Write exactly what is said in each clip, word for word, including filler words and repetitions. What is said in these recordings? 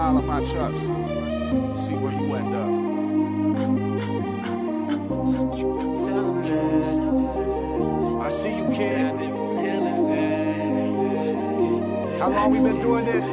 pile of my trucks. See where you end up. I see you, kid. How long we been doing this?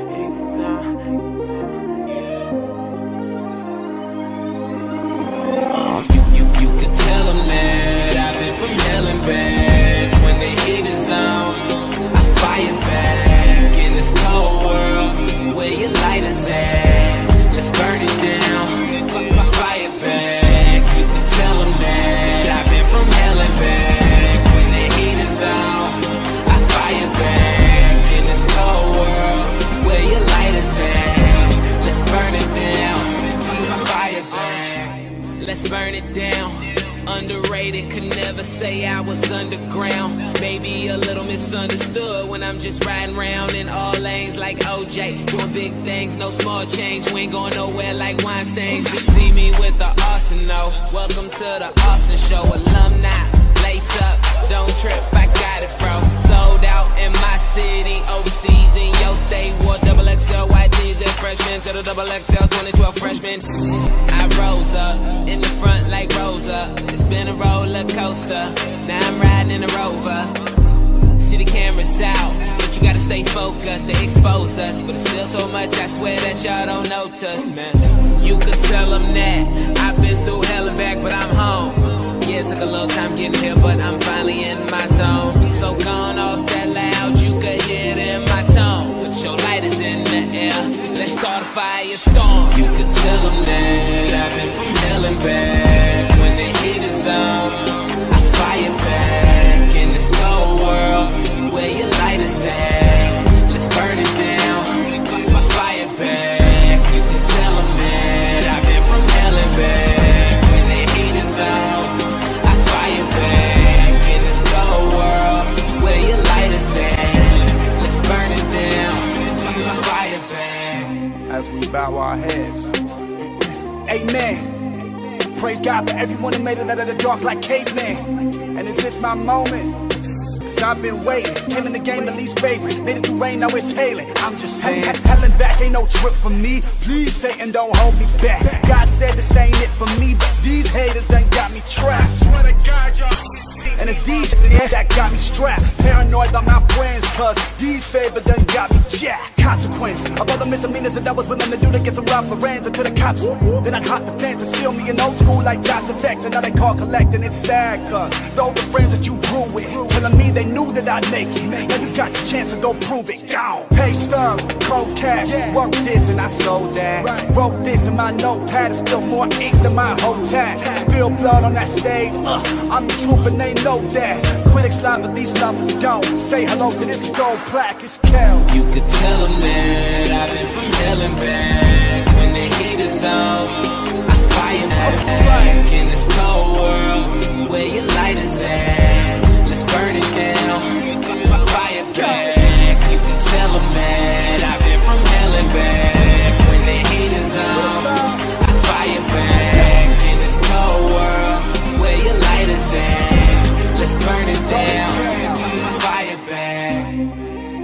You, you, you could tell them that I've been from hell and back. When the heat is on, I fire back. In this cold world, where your lighters at, let's burn it down, fire back. You could tell them that I've been from hell and back. When the heat is on, I fire back. In this cold world, where your lighters at, let's burn it down, fire back. Let's burn it down. Underrated, could never say I was underground. Maybe a little misunderstood when I'm just riding around in all lanes like O J. Doing big things, no small change. We ain't going nowhere like Weinstein's. You see me with the arsenal. Welcome to the Austin Show. Alumni, lace up, don't trip, I got it, bro. Sold out in my city, overseas in your state. Wore double X L white jeans and freshmen to the double X L twenty twelve freshman. I rose up in the front like Rosa. It's been a roller coaster. Now I'm riding in a Rover. See the cameras out, but you gotta stay focused. They expose us, but it's still so much. I swear that y'all don't notice, man. You could tell them that I've been through hell and back, but I'm home. Yeah, it took a little time getting here, but I'm finally in my zone. So gone off that loud, you could hear it in my tone. Put your lighters in the air, let's start a firestorm. You could tell them that I've been from hell and back. When the heat is on, I fire back. In this cold world, where your lighters at, let's burn it down, fire back. You can tell them that I've been from hell and back. When the heat is on, I fire back. In this cold world, where your lighters at, let's burn it down, fire back. As we bow our heads, amen. Praise God for everyone who made it out of the dark like caveman. And is this my moment? Cause I've been waiting. Came in the game the least favorite. Made it through rain, now it's hailing. I'm just saying, hell and back ain't no trip for me. Please, Satan, don't hold me back. God said this ain't it for me, but these haters done got me trapped. And it's these that got me strapped. Paranoid about my friends, cause these favors done got me jacked. Consequence of all the misdemeanors that I was willing to do to get some rough friends until the cops. Then I hop the fence and steal me an old school like God's effects. And now they call collecting, it's sad cause those the friends that you grew with, telling me they knew that I'd make it. Now you got your chance to go prove it. Gone. Pay stubs, cold cash, work this and I sold that. Wrote this in my notepad, it's still more ink than my whole tag. Spill blood on that stage, uh, I'm the truth and they know that. Critics lie but these numbers don't. Say hello to this gold plaque, it's Kel. You could tell them that I've been from hell and back. When the heat is on, I fire back. In this cold world, where your lighters at, let's burn it down, fire back. You can tell them that I've been from hell and back. When the heat is on, I fire back. In this cold world, where your lighters at, let's burn it down, fire back.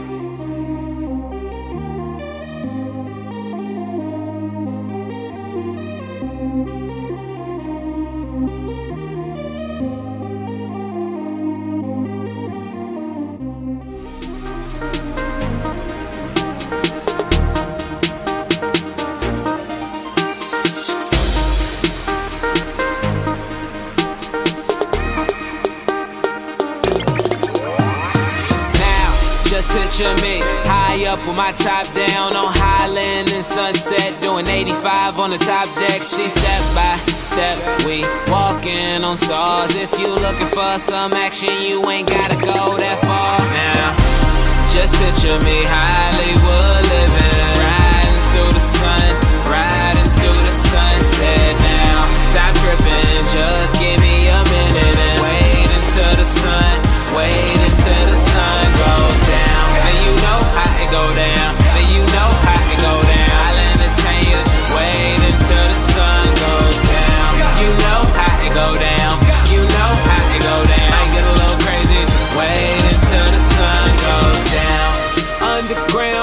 Picture me high up with my top down on Highland and Sunset, doing eighty-five on the top deck. See, step by step we walking on stars. If you looking for some action, you ain't gotta go that far. Now, just picture me Hollywood living, riding through the sun, riding through the sunset. Now, stop tripping, just give me a minute and wait until the sun, wait until the sun goes down. And you know how it go down, and you know how it go down. I'll entertain you, just wait until the sun goes down. You know how it go down, you know how it go down. Might get a little crazy, just wait until the sun goes down. Underground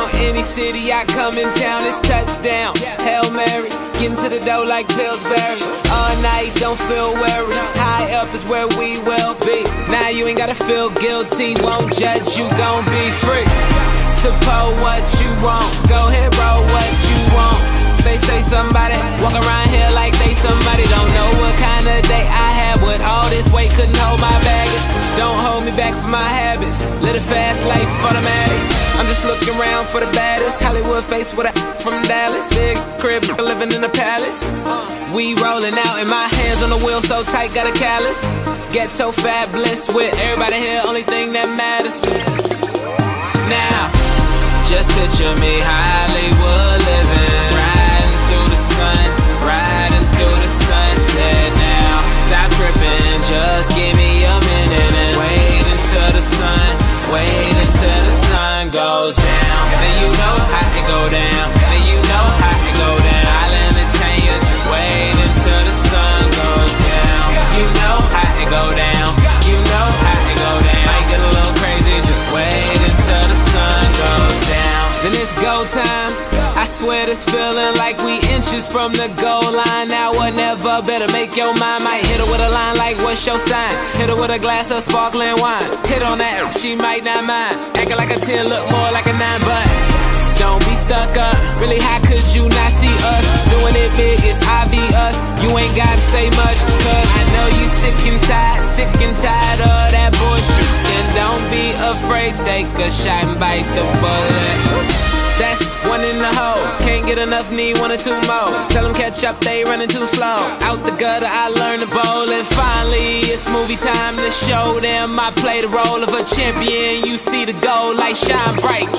city, I come in town, it's touchdown. Hail Mary, getting to the dough like Pillsbury. All night, don't feel worried. High up is where we will be. Now you ain't gotta feel guilty, won't judge, you gon' be free. Suppose what you want, go ahead, roll what you want. They say somebody, walk around here like they somebody. Don't know what kind of day I had with all this weight, couldn't hold my baggage. Don't hold me back for my habits, live a fast life, automatic. I'm just looking around for the baddest Hollywood face with a from Dallas. Big crib, living in the palace. We rolling out and my hands on the wheel so tight, got a callus. Get so fabulous with everybody here, only thing that matters. Now, just picture me Hollywood living, riding through the sun, riding through the sunset. Now, stop tripping, just give me a minute and wait until the sun, wait until the sun goes down. And you know how it go down, and you know how it go down. I'll entertain you, just wait until the sun goes down. You know how it go down, you know how it go down. Might get a little crazy, just wait until the sun goes down. Then it's go time. I swear this feeling like we inches from the goal line. Now or never, better make your mind. Might hit her with a line like what's your sign. Hit her with a glass of sparkling wine. Hit on that, she might not mind. Acting like a ten, look more like a nine, but don't be stuck up. Really, how could you not see us? Doing it big, it's obvious. You ain't gotta say much, cause I know you sick and tired, sick and tired of that bullshit. And don't be afraid, take a shot and bite the bullet. That's one in the hole, can't get enough, need one or two more. Tell them catch up, they running too slow. Out the gutter, I learned to bowl. And finally, it's movie time to show them I play the role of a champion. You see the goal like shine bright.